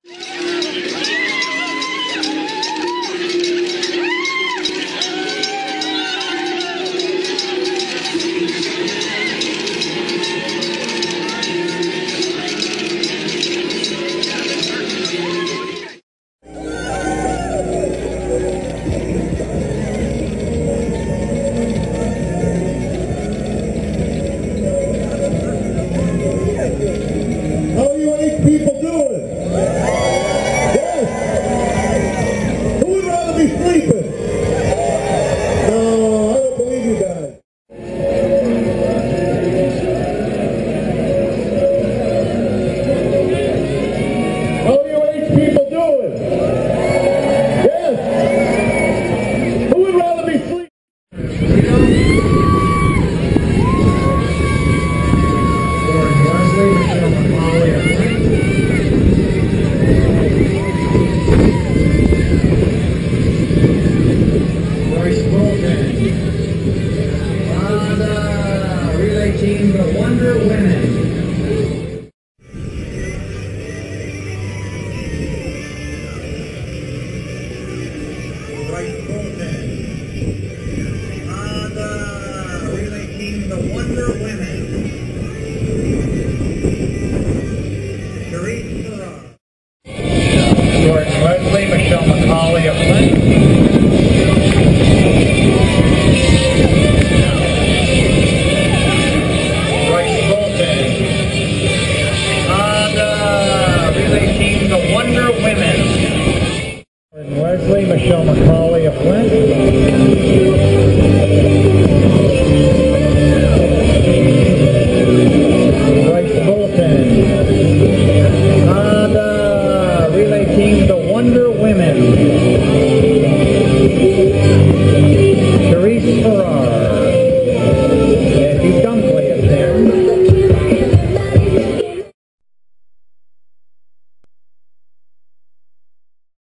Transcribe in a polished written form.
How you eight people doing? Yes. Who would rather be sleeping? No, I don't believe you guys. How you eight people doing? Yes. Who would rather be sleeping? Relay team, the Wonder Women. Bryce Bolton. On the relay team, the Wonder Women.